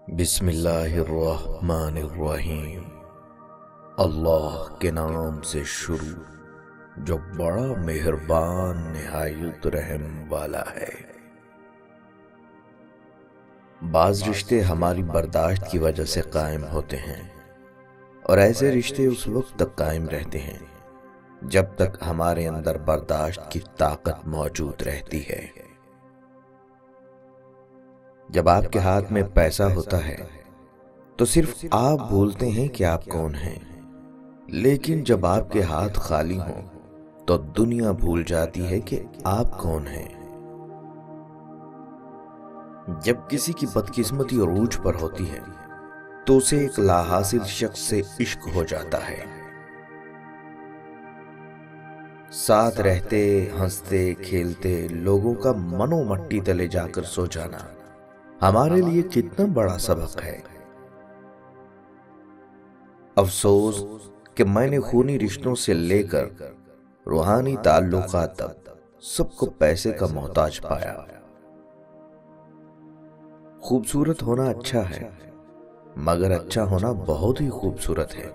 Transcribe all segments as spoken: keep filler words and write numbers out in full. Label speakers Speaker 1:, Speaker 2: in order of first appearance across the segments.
Speaker 1: بسم اللہ الرحمن الرحیم۔ اللہ کے نام سے شروع جو بڑا مہربان نہایت رحم والا ہے۔ بعض رشتے ہماری برداشت کی وجہ سے قائم ہوتے ہیں اور ایسے رشتے اس وقت تک قائم رہتے ہیں جب تک ہمارے اندر برداشت کی طاقت موجود رہتی ہے۔ جب آپ کے ہاتھ میں پیسہ ہوتا ہے تو صرف آپ بولتے ہیں کہ آپ کون ہیں، لیکن جب آپ کے ہاتھ خالی ہوں تو دنیا بھول جاتی ہے کہ آپ کون ہیں۔ جب کسی کی بدقسمتی عروج پر ہوتی ہے تو اسے ایک لا حاصل شخص سے عشق ہو جاتا ہے۔ ساتھ رہتے ہنستے کھیلتے لوگوں کا منو مٹی تلے جا کر سو جانا ہمارے لیے کتنا بڑا سبق ہے۔ افسوس کہ میں نے خونی رشتوں سے لے کر روحانی تعلقات تک سب کو پیسے کا محتاج پایا۔ خوبصورت ہونا اچھا ہے، مگر اچھا ہونا بہت ہی خوبصورت ہے۔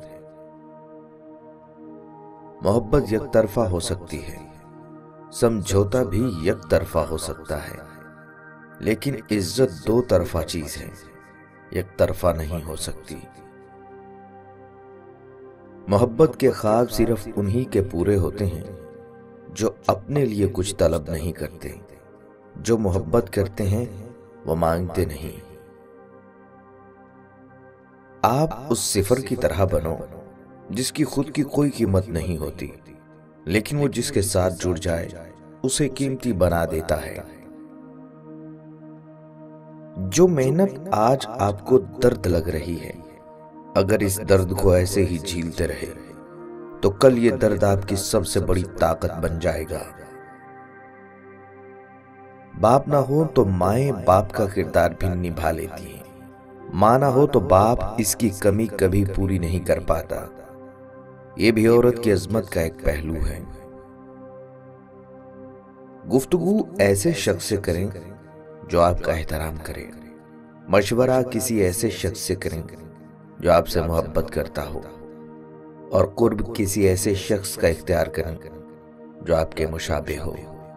Speaker 1: محبت یک طرفہ ہو سکتی ہے، سمجھوتا بھی یک طرفہ ہو سکتا ہے، لیکن عزت دو طرفہ چیز ہے، یک طرفہ نہیں ہو سکتی۔ محبت کے خواب صرف انہی کے پورے ہوتے ہیں جو اپنے لیے کچھ طلب نہیں کرتے۔ جو محبت کرتے ہیں وہ مانگتے نہیں۔ آپ اس صفر کی طرح بنو جس کی خود کی کوئی قیمت نہیں ہوتی، لیکن وہ جس کے ساتھ جڑ جائے اسے قیمتی بنا دیتا ہے۔ جو محنت آج آپ کو درد لگ رہی ہے، اگر اس درد کو ایسے ہی جھیلتے رہے تو کل یہ درد آپ کی سب سے بڑی طاقت بن جائے گا۔ باپ نہ ہو تو مائیں باپ کا کردار بھی نبھا لیتی ہیں، ماں نہ ہو تو باپ اس کی کمی کبھی پوری نہیں کر پاتا۔ یہ بھی عورت کی عظمت کا ایک پہلو ہے۔ گفتگو ایسے شخص سے کریں جو آپ کا احترام کرے، مشورہ کسی ایسے شخص سے کریں جو آپ سے محبت کرتا ہو، اور قرب کسی ایسے شخص کا اختیار کریں جو آپ کے مشابہ ہو۔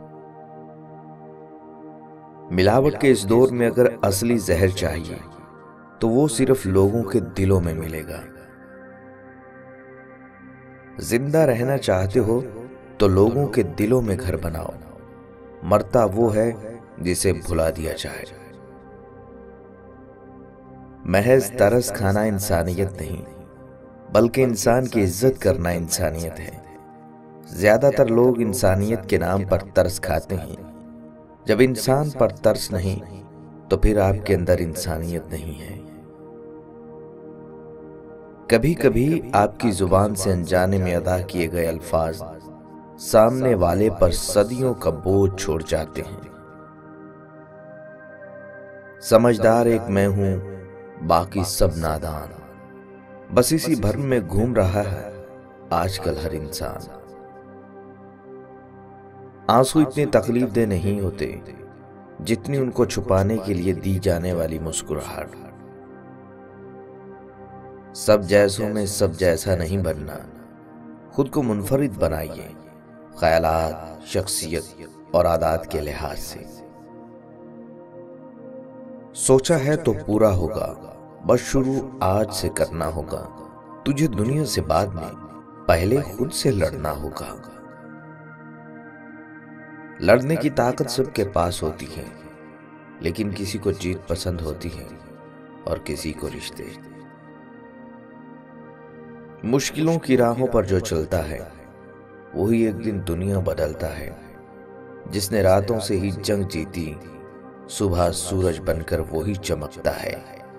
Speaker 1: ملاوٹ کے اس دور میں اگر اصلی زہر چاہیے تو وہ صرف لوگوں کے دلوں میں ملے گا۔ زندہ رہنا چاہتے ہو تو لوگوں کے دلوں میں گھر بناؤ۔ مرتا وہ ہے جسے بھلا دیا جائے۔ محض ترس کھانا انسانیت نہیں، بلکہ انسان کی عزت کرنا انسانیت ہے۔ زیادہ تر لوگ انسانیت کے نام پر ترس کھاتے ہیں۔ جب انسان پر ترس نہیں تو پھر آپ کے اندر انسانیت نہیں ہے۔ کبھی کبھی آپ کی زبان سے انجانے میں ادا کیے گئے الفاظ سامنے والے پر صدیوں کا بوجھ چھوڑ جاتے ہیں۔ سمجھدار ایک میں ہوں، باقی سب نادان، بس اسی بھرم میں گھوم رہا ہے آج کل ہر انسان۔ آنسو اتنے تکلیف دہ نہیں ہوتے جتنی ان کو چھپانے کے لیے دی جانے والی مسکراہٹ۔ سب جیسوں میں سب جیسا نہیں بننا، خود کو منفرد بنائیے، خیالات، شخصیت اور عادات کے لحاظ سے۔ سوچا ہے تو پورا ہوگا، بس شروع آج سے کرنا ہوگا۔ تجھے دنیا سے بعد میں پہلے خود سے لڑنا ہوگا۔ لڑنے کی طاقت سب کے پاس ہوتی ہے، لیکن کسی کو جیت پسند ہوتی ہے اور کسی کو رشتے۔ مشکلوں کی راہوں پر جو چلتا ہے وہی ایک دن دنیا بدلتا ہے۔ جس نے راتوں سے ہی جنگ جیتی، صبح سورج بن کر وہی چمکتا ہے۔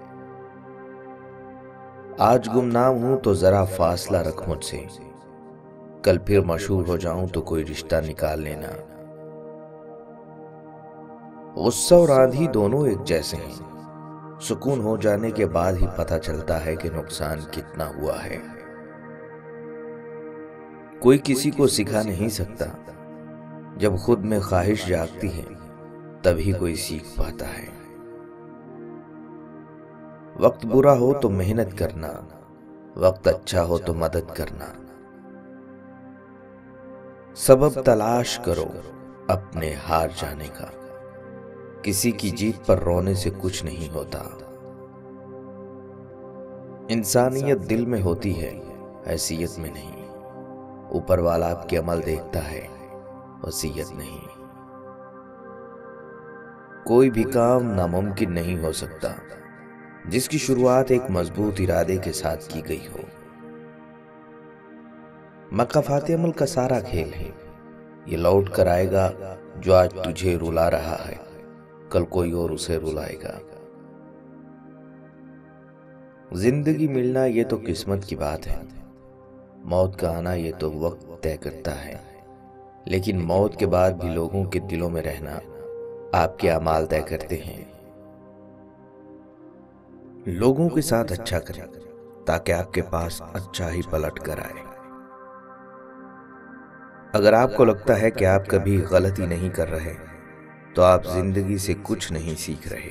Speaker 1: آج گمنام ہوں تو ذرا فاصلہ رکھ مجھ سے، کل پھر مشہور ہو جاؤں تو کوئی رشتہ نکال لینا۔ غصہ اور آندھی دونوں ایک جیسے ہیں، سکون ہو جانے کے بعد ہی پتہ چلتا ہے کہ نقصان کتنا ہوا ہے۔ کوئی کسی کو سکھا نہیں سکتا، جب خود میں خواہش جاگتی ہے تبھی کوئی سیکھ پاتا ہے۔ وقت برا ہو تو محنت کرنا، وقت اچھا ہو تو مدد کرنا۔ سبب تلاش کرو اپنے ہار جانے کا، کسی کی جیت پر رونے سے کچھ نہیں ہوتا۔ انسانیت دل میں ہوتی ہے، حیثیت میں نہیں۔ اوپر والا آپ کے عمل دیکھتا ہے، وصیت نہیں۔ کوئی بھی کام ناممکن نہیں ہو سکتا جس کی شروعات ایک مضبوط ارادے کے ساتھ کی گئی ہو۔ مقافات عمل کا سارا کھیل ہے، یہ لوٹ کر آئے گا جو آج تجھے رلا رہا ہے، کل کوئی اور اسے رلائے گا۔ زندگی ملنا یہ تو قسمت کی بات ہے، موت کا آنا یہ تو وقت طے کرتا ہے، لیکن موت کے بعد بھی لوگوں کے دلوں میں رہنا آپ کے اعمال طے کرتے ہیں۔ لوگوں کے ساتھ اچھا کریں تاکہ آپ کے پاس اچھا ہی پلٹ کر آئے۔ اگر آپ کو لگتا ہے کہ آپ کبھی غلطی نہیں کر رہے تو آپ زندگی سے کچھ نہیں سیکھ رہے۔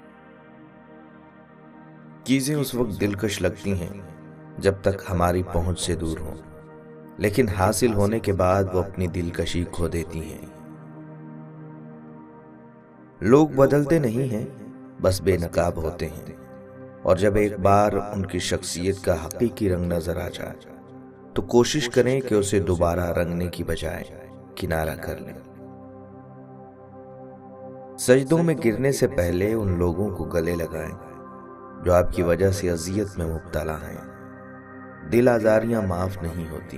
Speaker 1: چیزیں اس وقت دلکش لگتی ہیں جب تک ہماری پہنچ سے دور ہوں، لیکن حاصل ہونے کے بعد وہ اپنی دلکشی کھو دیتی ہیں۔ لوگ بدلتے نہیں ہیں، بس بے نقاب ہوتے ہیں، اور جب ایک بار ان کی شخصیت کا حقیقی رنگ نظر آ جائے تو کوشش کریں کہ اسے دوبارہ رنگنے کی بجائے کنارہ کر لیں۔ سجدوں میں گرنے سے پہلے ان لوگوں کو گلے لگائیں جو آپ کی وجہ سے اذیت میں مبتلا ہیں۔ دل آزاریاں معاف نہیں ہوتی۔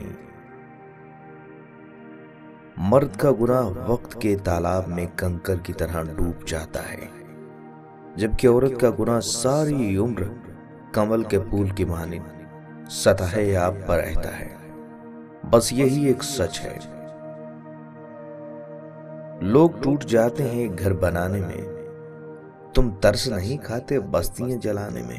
Speaker 1: مرد کا گناہ وقت کے تالاب میں کنکر کی طرح ڈوب جاتا ہے، جبکہ عورت کا گناہ ساری عمر کمل کے پھول کی مانند سطح آب پر رہتا ہے۔ بس یہی ایک سچ ہے۔ لوگ ٹوٹ جاتے ہیں گھر بنانے میں، تم ترس نہیں کھاتے بستیاں جلانے میں۔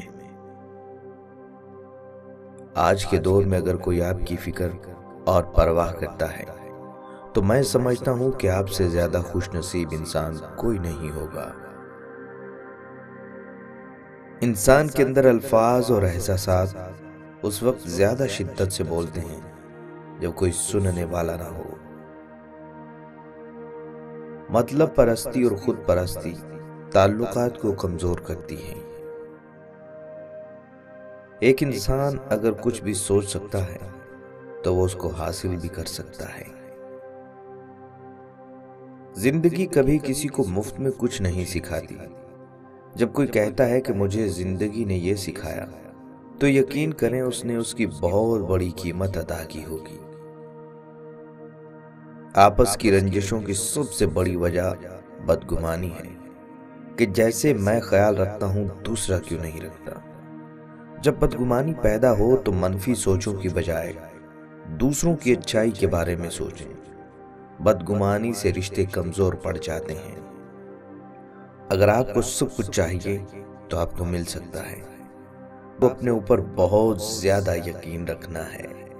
Speaker 1: آج کے دور میں اگر کوئی آپ کی فکر اور پرواہ کرتا ہے تو میں سمجھتا ہوں کہ آپ سے زیادہ خوش نصیب انسان کوئی نہیں ہوگا۔ انسان کے اندر الفاظ اور احساسات اس وقت زیادہ شدت سے بولتے ہیں جب کوئی سننے والا نہ ہو۔ مطلب پرستی اور خود پرستی تعلقات کو کمزور کرتی ہے۔ ایک انسان اگر کچھ بھی سوچ سکتا ہے تو وہ اس کو حاصل بھی کر سکتا ہے۔ زندگی کبھی کسی کو مفت میں کچھ نہیں سکھاتی۔ جب کوئی کہتا ہے کہ مجھے زندگی نے یہ سکھایا تو یقین کریں اس نے اس کی بہت بڑی قیمت ادا کی ہوگی۔ آپس کی رنجشوں کی سب سے بڑی وجہ بدگمانی ہے کہ جیسے میں خیال رکھتا ہوں دوسرا کیوں نہیں رکھتا۔ جب بدگمانی پیدا ہو تو منفی سوچوں کی بجائے دوسروں کی اچھائی کے بارے میں سوچیں۔ بدگمانی سے رشتے کمزور پڑ جاتے ہیں۔ اگر آپ کو سب کچھ چاہیے تو آپ کو مل سکتا ہے، وہ اپنے اوپر بہت زیادہ یقین رکھنا ہے۔